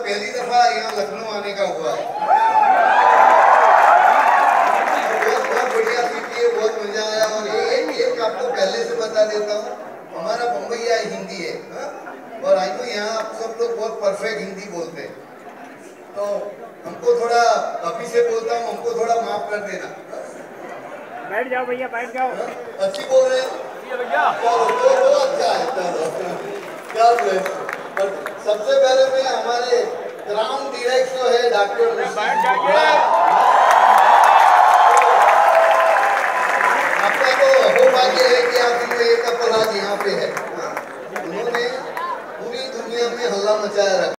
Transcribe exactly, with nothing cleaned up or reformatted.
पहली दफा यहाँ लखनऊ आने का हुआ है। बहुत बहुत बढ़िया सीखी है, बहुत मजा आया। और एक एक आपको पहले से बता देता हूँ, हमारा बम्बईया हिंदी है हा? और आई नो यहाँ आप सब लोग बहुत परफेक्ट हिंदी बोलते हैं, तो हमको थोड़ा अभी से बोलता हूँ, हमको थोड़ा माफ कर देना। बैठ जाओ भैया, बैठ जाओ। अच्छी बोल रहे हैं भैया, चलो तो, तो अच्छा है। चलो क्या बोले, सबसे पहले मैं हमारे ग्राउंड डायरेक्टर है डॉक्टर आपका तो सौभाग्य है कि आप इनको एक कपल आज यहाँ पे है। उन्होंने पूरी दुनिया में हल्ला मचाया रखा।